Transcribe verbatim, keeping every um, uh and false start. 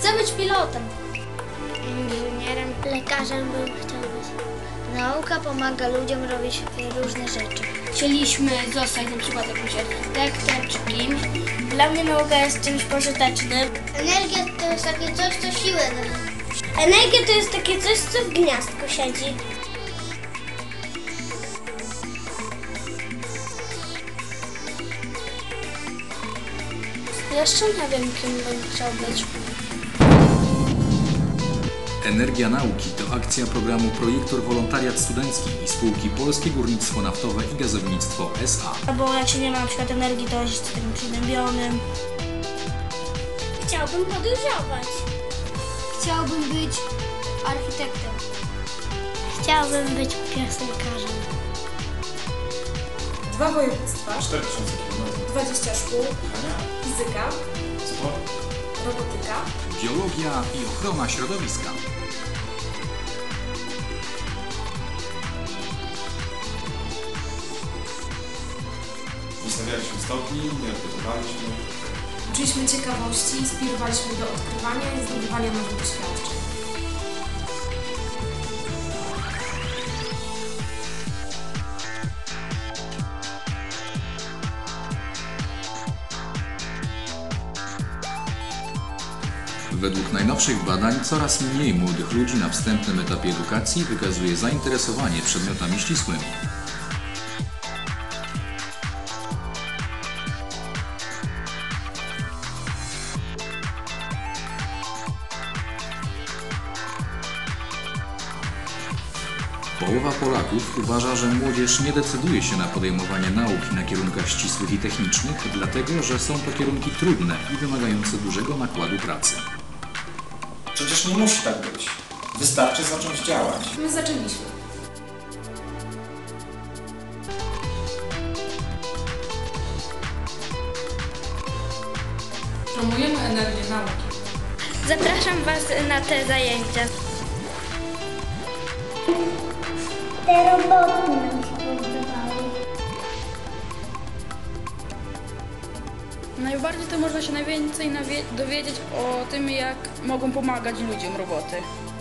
Chcę być pilotem. Inżynierem, lekarzem bym chciał być. Nauka pomaga ludziom robić różne rzeczy. Chcieliśmy zostać na przykład jakimś architektem czy kimś. Dla mnie nauka jest czymś pożytecznym. Energia to jest takie coś, co siłę da. Energia to jest takie coś, co w gniazdku siedzi. Jeszcze nie wiem, kim bym chciał być. Energia Nauki to akcja programu Projektor Wolontariat Studencki i spółki Polskie Górnictwo Naftowe i Gazownictwo S A. Albo jak się nie ma na przykład energii, to jest takim przygnębionym. Chciałbym podróżować. Chciałbym być architektem. Chciałbym być piosenkarzem. Dwa województwa, cztery tysiące kilometrów. dwadzieścia szkół, fizyka, Sport. robotyka. Biologia i ochrona środowiska. Nie stawialiśmy stopni, nie odpoczywaliśmy. Uczyliśmy ciekawości, inspirowaliśmy do odkrywania i zdobywania nowych doświadczeń. Według najnowszych badań coraz mniej młodych ludzi na wstępnym etapie edukacji wykazuje zainteresowanie przedmiotami ścisłymi. Połowa Polaków uważa, że młodzież nie decyduje się na podejmowanie nauki na kierunkach ścisłych i technicznych, dlatego że są to kierunki trudne i wymagające dużego nakładu pracy. Przecież nie musi tak być. Wystarczy zacząć działać. My zaczęliśmy. Promujemy energię nauki. Zapraszam Was na te zajęcia. Te roboty nam się podobały. Najbardziej to można się najwięcej dowiedzieć o tym, jak mogą pomagać ludziom roboty.